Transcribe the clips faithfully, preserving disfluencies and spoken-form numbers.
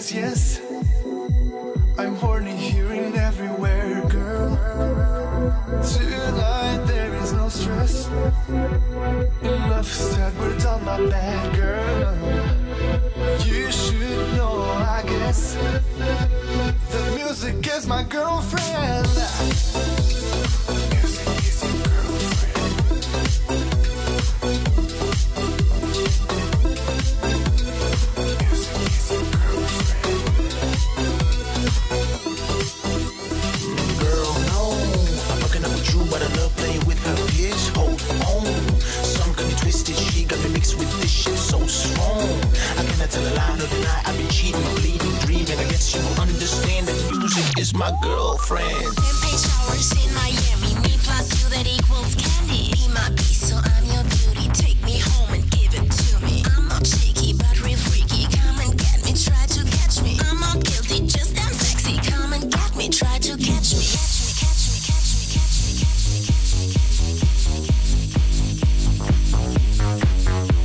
yes, yes. I'm horny hearing everywhere, girl. Tonight there is no stress. Enough said, we're done, my bad girl. You should know, I guess, that music is my girlfriend. Is my girlfriend. Champagne showers in Miami. Me plus you, that equals candy. Be my beast, so I'm your beauty. Take me home and give it to me. I'm not cheeky, but real freaky. Come and get me, try to catch me. I'm not guilty, just damn sexy. Come and get me, try to catch me. Catch me, catch me, catch me, catch me, catch me, catch me, catch me, catch me, catch me, catch me, catch me.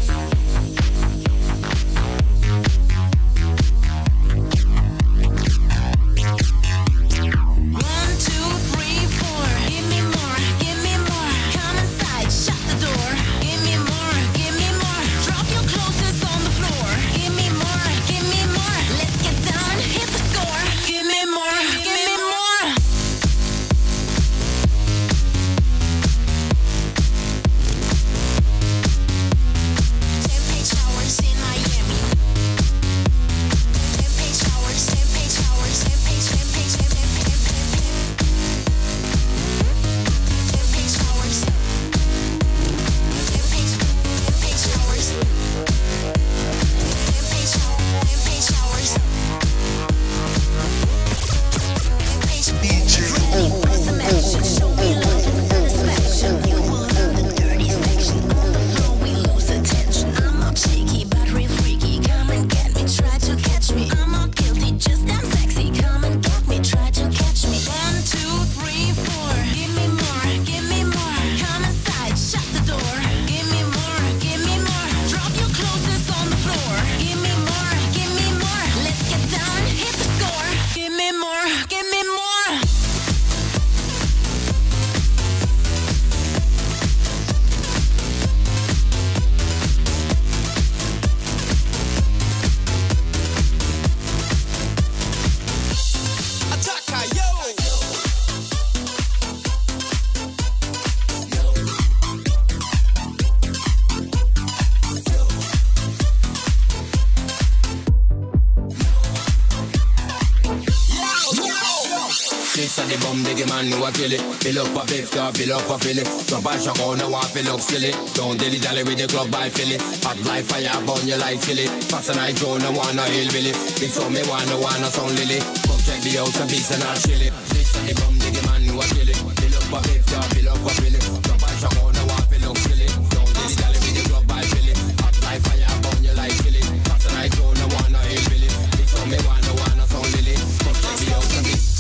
Kill it, fill up a fifth car, fill up a fill it. Drop a shot on the wall, fill up silly. Don't dilly dally with the club by Philly. Hot like fire, burn you like chili. Fast and I drone, I wanna hillbilly. Big so me wanna, wanna sound lily. Come check the out and piece and I'll chill it. This and the bum, diggy man who a kill it. Fill up a fifth car, fill up a fill it. Drop a shot on the wall, fill up silly. Don't dilly dally with the club by Philly. Hot like fire, burn you like chili. Fast and I drone, I wanna hillbilly. Big so me wanna, wanna sound lily. Come check the out and piece.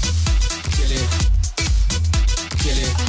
Chill it. Kill it.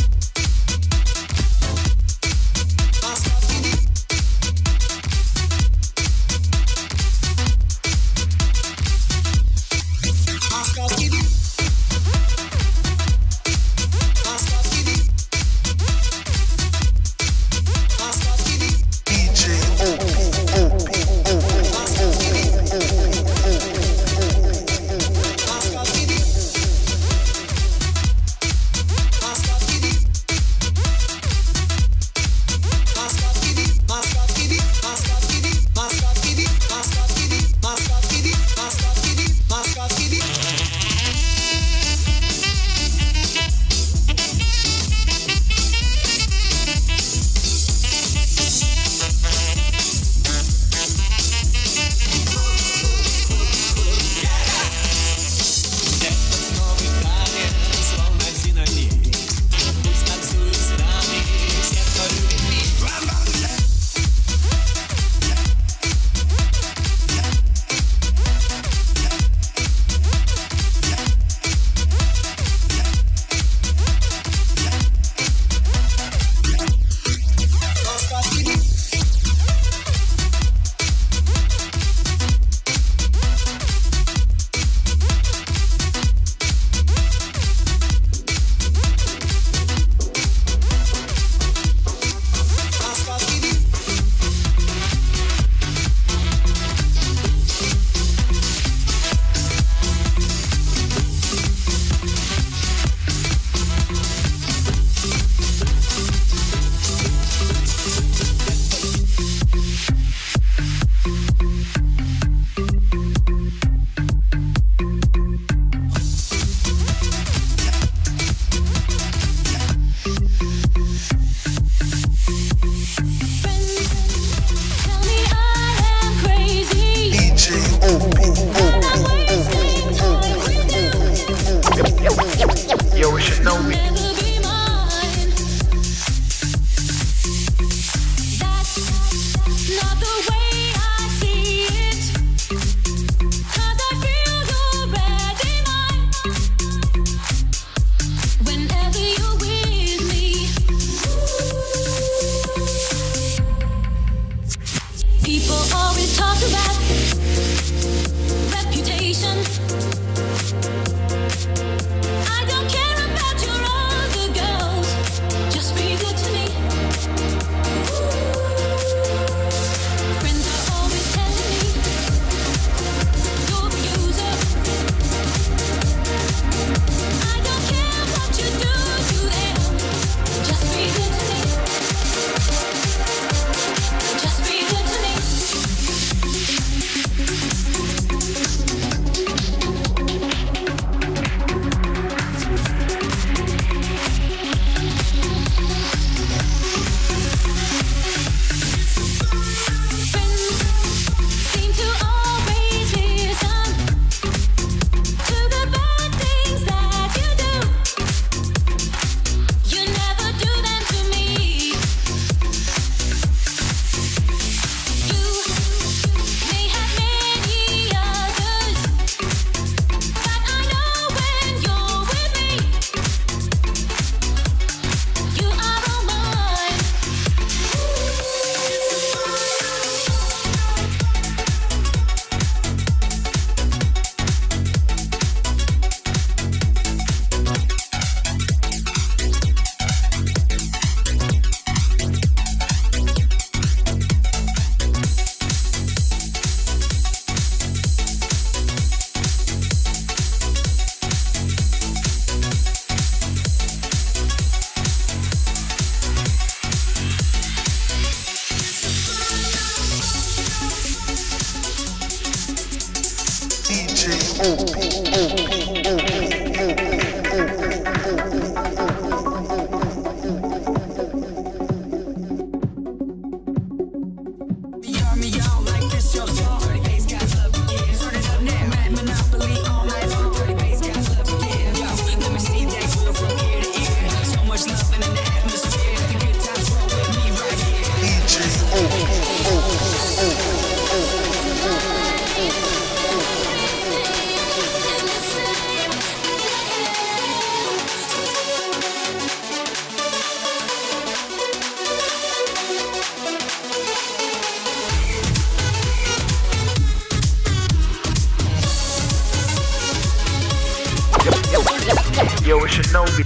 Yo, it's Shinobi.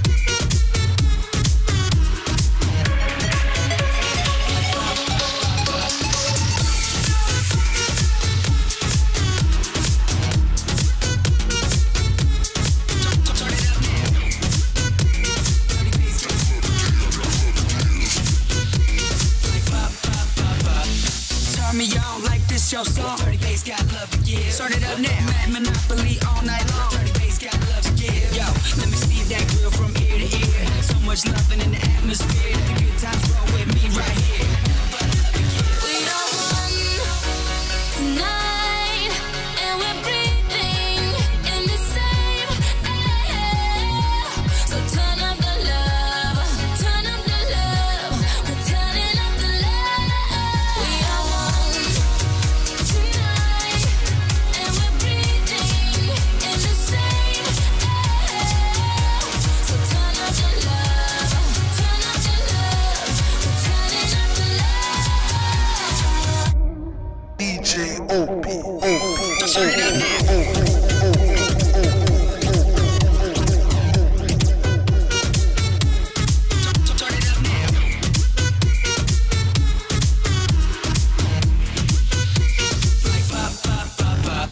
Your song. Dirty bass got love to give. Start it up now. Mad Monopoly all night long. Dirty bass got love to give. Yo, let me see that grill from ear to ear. So much loving in the atmosphere. The good times roll with me right here. We are one tonight, and we're breathing in the same air. So turn up the love, turn up the love. We're turning up the love. We are one tonight, and we're breathing in the same air. So turn up the love, turn up the love. We're turning up the love. D J O P, O P, Turn it up now. Turn it up now. Like pop, pop, pop, pop.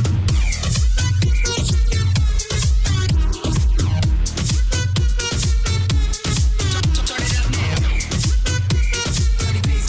Turn it up now. Dirty bass.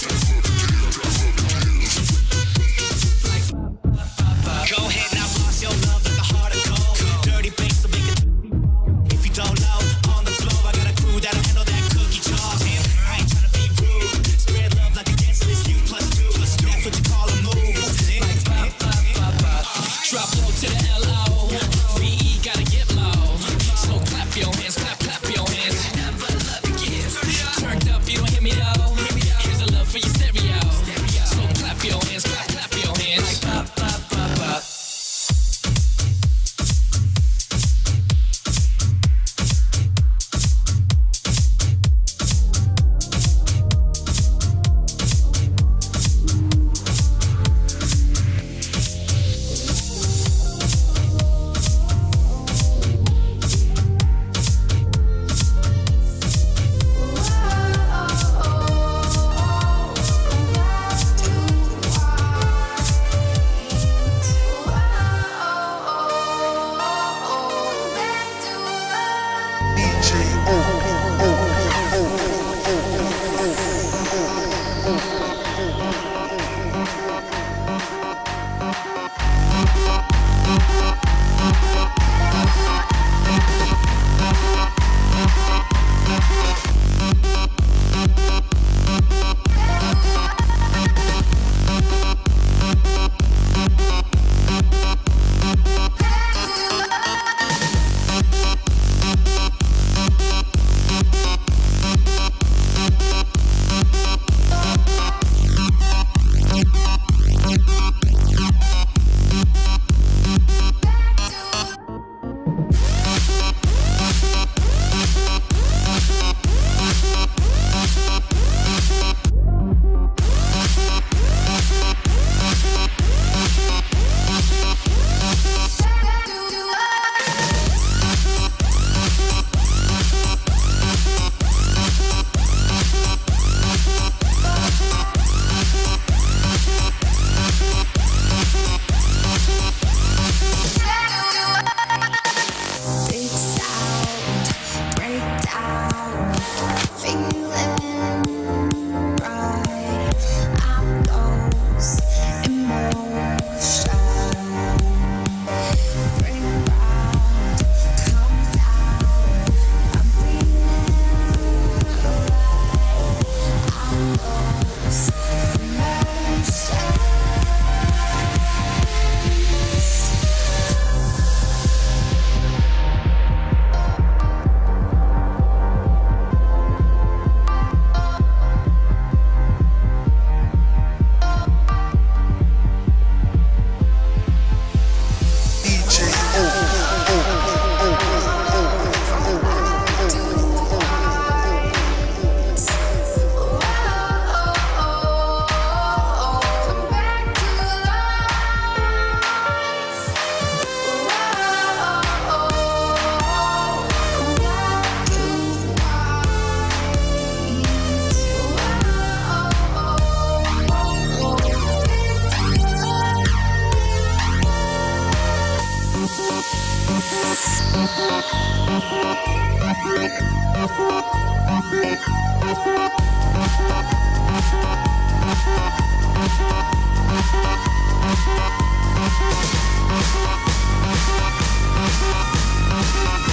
Like pop, pop, pop, pop. Go ahead now, boss your love like a heart of gold. Dirty bass will make it. If you don't know, on the floor, I got a crew that'll handle that cookie jar. Damn, I ain't tryna be rude. Spread love like a guest list, you plus two. That's what you call a move. Like pop, pop, pop, pop. Drop low to the L O. V E gotta get low. So clap your hands, clap, clap your hands. Never love again. Turned up, you don't hear me though. Here's a love for your stereo. So clap your hands, clap, clap your hands. Like pop, pop, pop, pop. D J O P, O P, O P. We'll be right back.